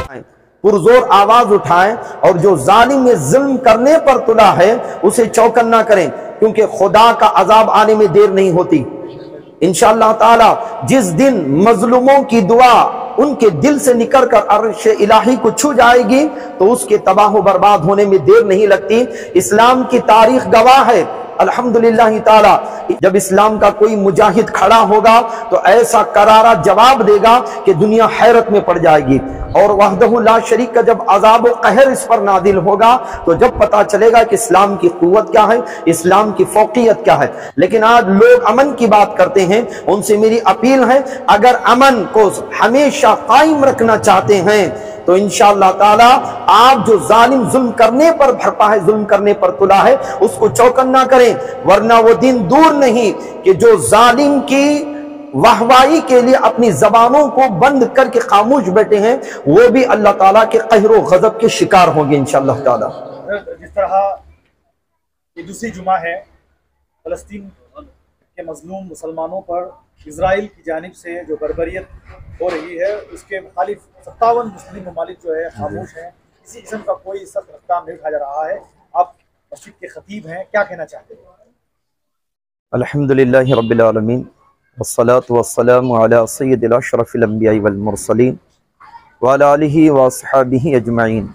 पुरजोर आवाज उठाएं और जो जालिम में जुल्म करने पर तुला है उसे चौकन्ना करें, क्योंकि खुदा का अजाब आने में देर नहीं होती। इंशाअल्लाह ताला जिस दिन मजलूमों की दुआ उनके दिल से निकल कर अर्श इलाही को छू जाएगी तो उसके तबाह बर्बाद होने में देर नहीं लगती। इस्लाम की तारीख गवाह है अल्हम्दुलिल्लाह ताला, जब इस्लाम का कोई मुजाहिद खड़ा होगा तो ऐसा करारा जवाब देगा कि दुनिया हैरत में पड़ जाएगी। और वहदहु ला शरीक का जब अजाब व कहर इस पर नादिल होगा तो जब पता चलेगा कि इस्लाम की कुव्वत क्या है, इस्लाम की फौकियत क्या है। लेकिन आज लोग अमन की बात करते हैं, उनसे मेरी अपील है, अगर अमन को हमेशा कायम रखना चाहते हैं तो इंशाअल्लाह ताला आप जो जालिम जुल्म करने पर भरपा है, जुल्म करने पर तुला है, उसको चौकन्ना करें, वरना वो दिन दूर नहीं कि जो जालिम की वाहवाही के लिए अपनी जबानों को बंद करके खामोश बैठे हैं वो भी अल्लाह ताला के कहरो गजब के शिकार होंगे इंशाअल्लाह ताला। जिस तरह ये दूसरी जुमा है, फलस्तीन के मजलूम मुसलमानों पर इजराइल की जानिब से जो बर्बरियत हो रही है उसके मुखालिफ 57 मुस्लिम ममालिक जो है खामोश हैं, किसी किस्म का कोई सख्त इक़दाम नहीं उठाया जा रहा है। आप मस्जिद के खतीब हैं, क्या कहना चाहते हैं? अल्हम्दुलिल्लाहि रब्बिल आलमीन वस्सलातु वस्सलामु अला सय्यिदिल अशरफिल अंबिया वल मुरसलीन व अला आलिहि व अस्हाबिहि अजमईन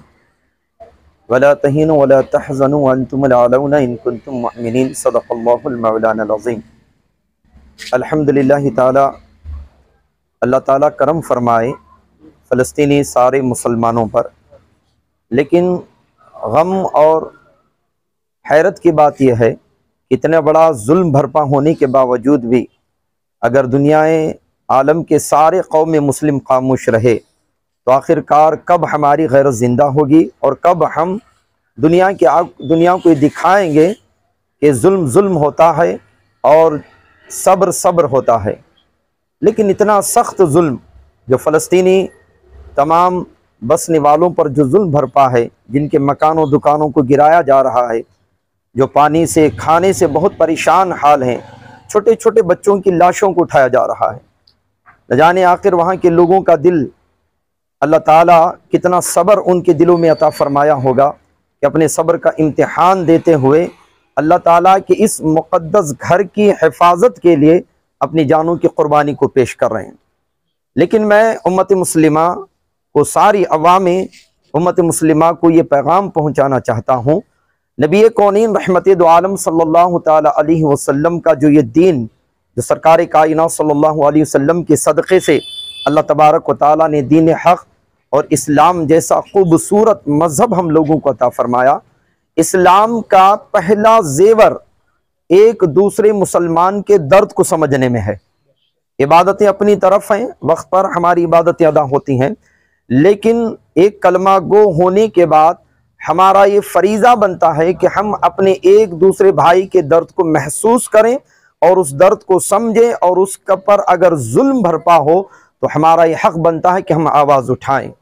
वला तहीनु वला तहज़नु व अंतुमुल आलौना इन कुंतुम मुमिनीन सदक़ल्लाहुल मौलाना अज़ीम। अल्हम्दुलिल्लाह ताला, अल्लाह ताला करम फरमाए फ़लस्तीनी सारे मुसलमानों पर। लेकिन गम और हैरत की बात यह है, इतना बड़ा जुल्म भरपा होने के बावजूद भी अगर दुनियाए आलम के सारे कौम मुस्लिम खामोश रहे तो आखिरकार कब हमारी गैरत ज़िंदा होगी और कब हम दुनिया को दिखाएंगे कि जुल्म जुल्म होता है और सब्र सब्र होता है। लेकिन इतना सख्त जुल्म जो फ़लस्तीनी तमाम बसने वालों पर जो जुल्म भरपा है, जिनके मकानों दुकानों को गिराया जा रहा है, जो पानी से खाने से बहुत परेशान हाल हैं, छोटे छोटे बच्चों की लाशों को उठाया जा रहा है, न जाने आखिर वहाँ के लोगों का दिल अल्लाह ताला कितना सब्र उनके दिलों में अता फरमाया होगा कि अपने सब्र का इम्तिहान देते हुए अल्लाह ताला के इस मुक़द्दस घर की हिफाजत के लिए अपनी जानों की कुर्बानी को पेश कर रहे हैं। लेकिन मैं उम्मत मुस्लिमा को, सारी अवामे उम्मत मुस्लिमा को ये पैगाम पहुँचाना चाहता हूँ, नबी कौनीन रहमत दो आलम सल्लल्लाहु ताला अलैहि वसल्लम का जो ये दीन, जो सरकार कायनात सल्लल्लाहु अलैहि वसल्लम के सदक़े से अल्लाह तबारक व तआला ने दीन हक़ और इस्लाम जैसा खूबसूरत मज़हब हम लोगों को अता फरमाया। इस्लाम का पहला जेवर एक दूसरे मुसलमान के दर्द को समझने में है। इबादतें अपनी तरफ हैं, वक्त पर हमारी इबादतें अदा होती हैं, लेकिन एक कलमा गो होने के बाद हमारा ये फरीज़ा बनता है कि हम अपने एक दूसरे भाई के दर्द को महसूस करें और उस दर्द को समझें, और उसका पर अगर जुल्म भरपा हो तो हमारा ये हक़ बनता है कि हम आवाज़ उठाएं।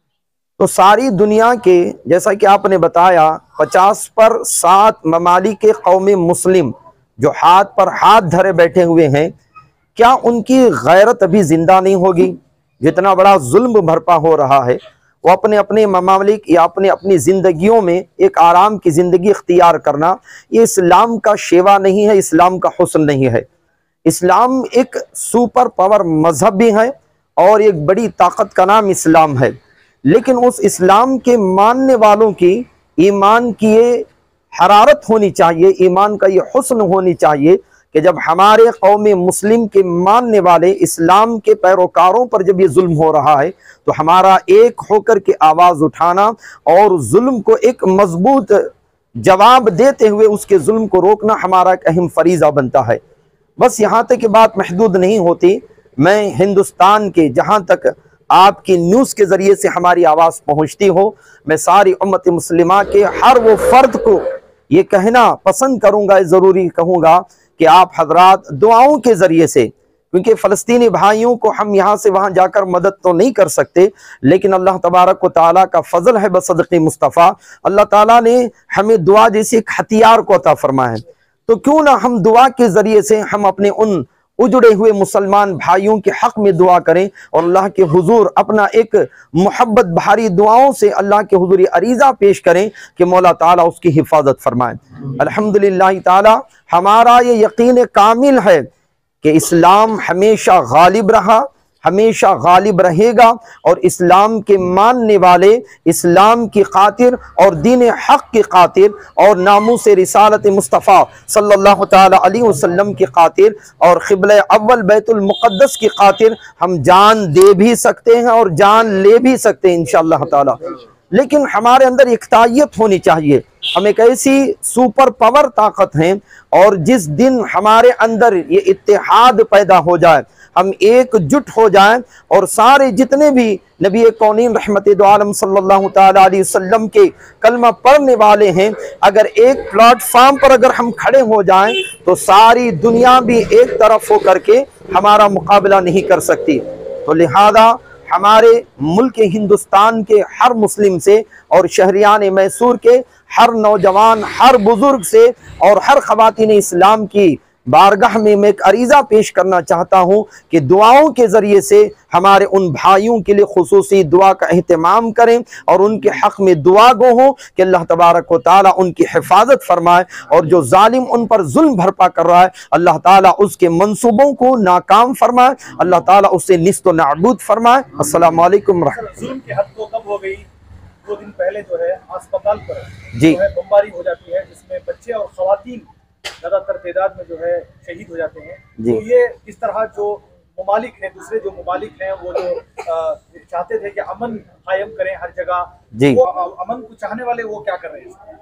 तो सारी दुनिया के, जैसा कि आपने बताया, 50 पर 7 ममालिक के कौम मुस्लिम जो हाथ पर हाथ धरे बैठे हुए हैं, क्या उनकी गैरत अभी ज़िंदा नहीं होगी? जितना बड़ा जुल्म भरपा हो रहा है, वो अपने अपने ममालिक या अपने अपनी ज़िंदगियों में एक आराम की ज़िंदगी इख्तियार करना, ये इस्लाम का शेवा नहीं है, इस्लाम का हुस्न नहीं है। इस्लाम एक सुपर पावर मज़हब भी है और एक बड़ी ताकत का नाम इस्लाम है। लेकिन उस इस्लाम के मानने वालों की ईमान की ये हरारत होनी चाहिए, ईमान का ये हुस्न होनी चाहिए कि जब हमारे कौम मुस्लिम के मानने वाले इस्लाम के पैरोकारों पर जब ये जुल्म हो रहा है तो हमारा एक होकर के आवाज़ उठाना और जुल्म को एक मजबूत जवाब देते हुए उसके जुल्म को रोकना हमारा एक अहम फरीज़ा बनता है। बस यहाँ तक की बात महदूद नहीं होती। मैं हिंदुस्तान के, जहाँ तक आपकी न्यूज़ के ज़रिए से हमारी आवाज़ पहुँचती हो, मैं सारी उम्मत मुस्लिमा के हर वो फ़र्द को ये कहना पसंद करूँगा, ज़रूरी कहूँगा कि आप हजरात दुआओं के ज़रिए से, क्योंकि फ़लस्तीनी भाइयों को हम यहाँ से वहाँ जाकर मदद तो नहीं कर सकते, लेकिन अल्लाह तबारक व तआला का फ़ज़ल है बसदक़े मुस्तफ़ा, अल्लाह ताला ने हमें दुआ जैसे एक हथियार को अता फरमाया है। तो क्यों ना हम दुआ के ज़रिए से हम अपने उजड़े हुए मुसलमान भाइयों के हक में दुआ करें और अल्लाह के हुजूर अपना एक मोहब्बत भारी दुआओं से अल्लाह के हुजूर अरीज़ा पेश करें कि मौला ताला उसकी हिफाजत फरमाए। अल्हम्दुलिल्लाह ताला हमारा ये यकीन कामिल है कि इस्लाम हमेशा गालिब रहा, हमेशा गालिब रहेगा और इस्लाम के मानने वाले, इस्लाम की खातिर और दीन हक की खातिर और नामूस रिसालत मुस्तफ़ा सल्लल्लाहु ताला अलैहि वसल्लम की खातिर और क़िबला अव्वल बैतुल मुक़द्दस की खातिर हम जान दे भी सकते हैं और जान ले भी सकते हैं इंशाअल्लाह ताला। लेकिन हमारे अंदर इख्तायत होनी चाहिए, हम एक ऐसी सुपर पावर ताकत हैं और जिस दिन हमारे अंदर ये इत्तेहाद पैदा हो जाए, हम एकजुट हो जाएं और सारे जितने भी नबी कौनीन रहमत दो आलम सल्लल्लाहु ताला अलैहि वसल्लम के कलमा पढ़ने वाले हैं, अगर एक प्लेटफार्म पर अगर हम खड़े हो जाएं तो सारी दुनिया भी एक तरफ हो करके हमारा मुकाबला नहीं कर सकती। तो लिहाजा हमारे मुल्क हिंदुस्तान के हर मुस्लिम से और शहरियान मैसूर के हर नौजवान, हर बुजुर्ग से और हर ख़वातीन इस्लाम की बारगाह में मैं एक अरीज़ा पेश करना चाहता हूँ कि दुआओं के ज़रिए से हमारे उन भाइयों के लिए खुसूसी दुआ का एहतमाम करें और उनके हक़ में दुआ गो हो कि अल्लाह तबारक व ताला उनकी हिफाजत फरमाए और जो जालिम उन पर जुल्म भरपा कर रहा है अल्लाह ताला उसके मंसूबों को नाकाम फरमाए, अल्लाह ताला उससे निस्तो नाबूद फरमाए। अस्सलामु अलैकुम। जुल्म की हद तो कब हो गई? 2 दिन पहले जो है अस्पताल पर जी बमबारी हो जाती है जिसमें बच्चे और खवातीन ज्यादातर तादाद में जो है शहीद हो जाते हैं। तो ये इस तरह जो ममालिक हैं, दूसरे जो ममालिक हैं वो जो चाहते थे कि अमन कायम करें हर जगह, वो अमन को चाहने वाले वो क्या कर रहे हैं?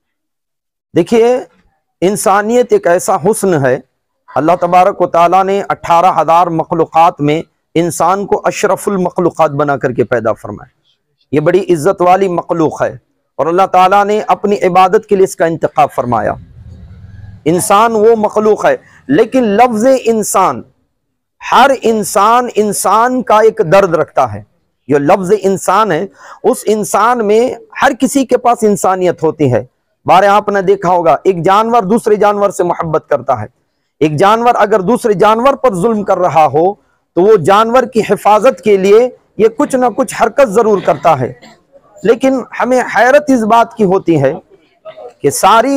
देखिए, इंसानियत एक ऐसा हुस्न है, अल्लाह तबारक व ताला ने 18,000 मखलूक़ात में इंसान को अशरफुल मखलूक़ात बना करके पैदा फरमाया। ये बड़ी इज्जत वाली मखलूक है और अल्लाह ताला ने अपनी इबादत के लिए इसका इंतखाब फरमाया। इंसान वो मखलूक है, लेकिन लफ्ज़ इंसान, हर इंसान इंसान का एक दर्द रखता है। जो लफ्ज़ इंसान है उस इंसान में हर किसी के पास इंसानियत होती है। बारे आपने देखा होगा, एक जानवर दूसरे जानवर से मोहब्बत करता है। एक जानवर अगर दूसरे जानवर पर जुल्म कर रहा हो तो वो जानवर की हिफाजत के लिए ये कुछ ना कुछ हरकत जरूर करता है। लेकिन हमें हैरत इस बात की होती है कि सारी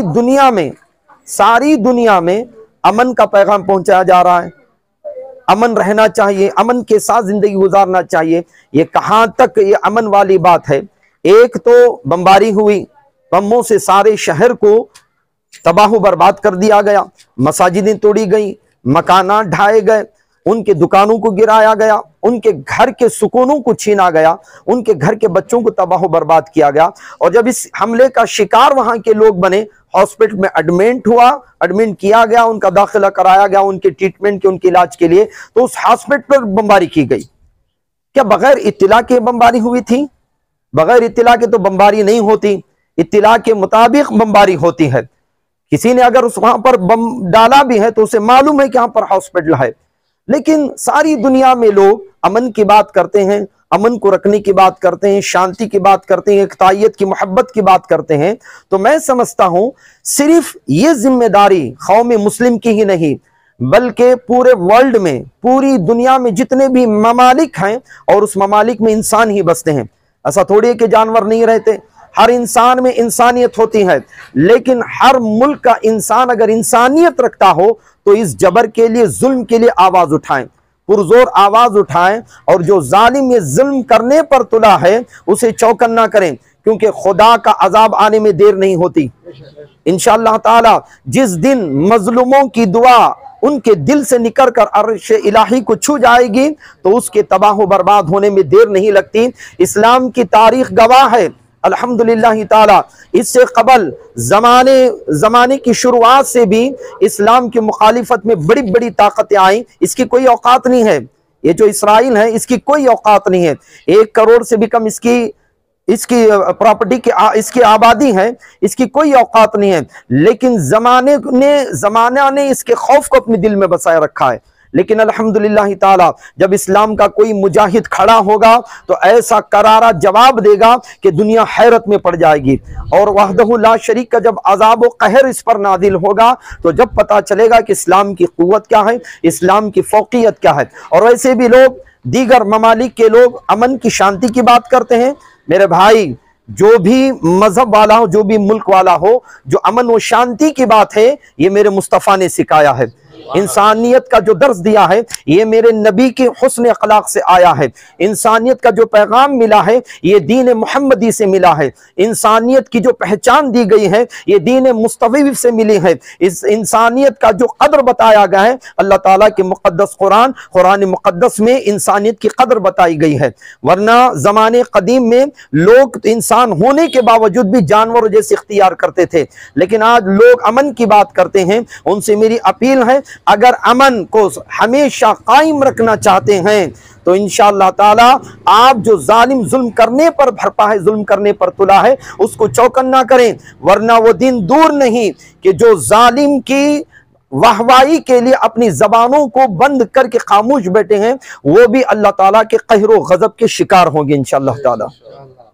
दुनिया में अमन का पैगाम पहुंचाया जा रहा है, अमन रहना चाहिए, अमन के साथ जिंदगी गुजारना चाहिए। ये कहां तक ये अमन वाली बात है? एक तो बमबारी हुई, बमों से सारे शहर को तबाह बर्बाद कर दिया गया, मसाजिदें तोड़ी गई, मकानात ढाए गए, उनके दुकानों को गिराया गया, उनके घर के सुकूनों को छीना गया, उनके घर के बच्चों को तबाह बर्बाद किया गया। और जब इस हमले का शिकार वहां के लोग बने, हॉस्पिटल में एडमिट किया गया, उनका दाखिला कराया गया उनके ट्रीटमेंट के, उनके इलाज के लिए, तो उस हॉस्पिटल पर बमबारी की गई। क्या बगैर इत्तिला के बमबारी हुई थी? बगैर इत्तिला के तो बमबारी नहीं होती, इत्तिला के मुताबिक बमबारी होती है। किसी ने अगर उस वहां पर बम डाला भी है तो उसे मालूम है कि यहाँ पर हॉस्पिटल है। लेकिन सारी दुनिया में लोग अमन की बात करते हैं, अमन को रखने की बात करते हैं, शांति की बात करते हैं, इकतायत की, मोहब्बत की बात करते हैं। तो मैं समझता हूं सिर्फ ये जिम्मेदारी कौम मुस्लिम की ही नहीं बल्कि पूरे वर्ल्ड में, पूरी दुनिया में जितने भी ममालिक हैं और उस ममालिक में इंसान ही बसते हैं। ऐसा थोड़ी है कि जानवर नहीं रहते, हर इंसान में इंसानियत होती है। लेकिन हर मुल्क का इंसान अगर इंसानियत रखता हो तो इस जबर के लिए, जुल्म के लिए आवाज उठाएं, पुरजोर आवाज उठाएं और जो जालिम ये जुल्म करने पर तुला है उसे चौकन्ना करें, क्योंकि खुदा का अजाब आने में देर नहीं होती। इंशाअल्लाह ताला जिस दिन मजलूमों की दुआ उनके दिल से निकल कर अर्श इलाही को छू जाएगी तो उसके तबाह बर्बाद होने में देर नहीं लगती। इस्लाम की तारीख गवाह है अल्हम्दुलिल्लाह ताला, इससे कबल जमाने की शुरुआत से भी इस्लाम की मुखालिफत में बड़ी बड़ी ताकतें आई। इसकी कोई औकात नहीं है, ये जो इसराइल है इसकी कोई औकात नहीं है। 1 करोड़ से भी कम इसकी प्रॉपर्टी की इसकी आबादी है, इसकी कोई औकात नहीं है। लेकिन जमाना ने इसके खौफ को अपने दिल में बसाए रखा है। लेकिन अल्हम्दुलिल्लाह ताला जब इस्लाम का कोई मुजाहिद खड़ा होगा तो ऐसा करारा जवाब देगा कि दुनिया हैरत में पड़ जाएगी। और वहदहु ला शरीक का जब अज़ाब व कहर इस पर नादिल होगा तो जब पता चलेगा कि इस्लाम की कुव्वत क्या है, इस्लाम की फौकियत क्या है। और वैसे भी लोग, दीगर ममालिक के लोग अमन की शांति की बात करते हैं। मेरे भाई, जो भी मजहब वाला हो, जो भी मुल्क वाला हो, जो अमन व शांति की बात है, ये मेरे मुस्तफ़ा ने सिखाया है। इंसानियत का जो दर्स दिया है ये मेरे नबी के हुस्न अखलाक से आया है। इंसानियत का जो पैगाम मिला है ये दीन मुहम्मदी से मिला है। इंसानियत की जो पहचान दी गई है ये दीन मुस्तफ़ी से मिली है। इस इंसानियत का जो कदर बताया गया है अल्लाह ताला के मुक़द्दस कुरान मुक़द्दस में इंसानियत की कदर बताई गई है। वरना ज़माने कदीम में लोग इंसान होने के बावजूद भी जानवरों जैसे इख्तियार करते थे, लेकिन आज लोग अमन की बात करते हैं। उनसे मेरी अपील है, अगर अमन को हमेशा कायम रखना चाहते हैं तो इंशाअल्लाह ताला आप जो जालिम जुल्म करने पर भरपा है, जुल्म करने पर तुला है, उसको चौकन्ना करें। वरना वो दिन दूर नहीं कि जो जालिम की वाहवाही के लिए अपनी जबानों को बंद करके खामोश बैठे हैं वो भी अल्लाह ताला के कहर व गजब के शिकार होंगे इंशाअल्लाह ताला।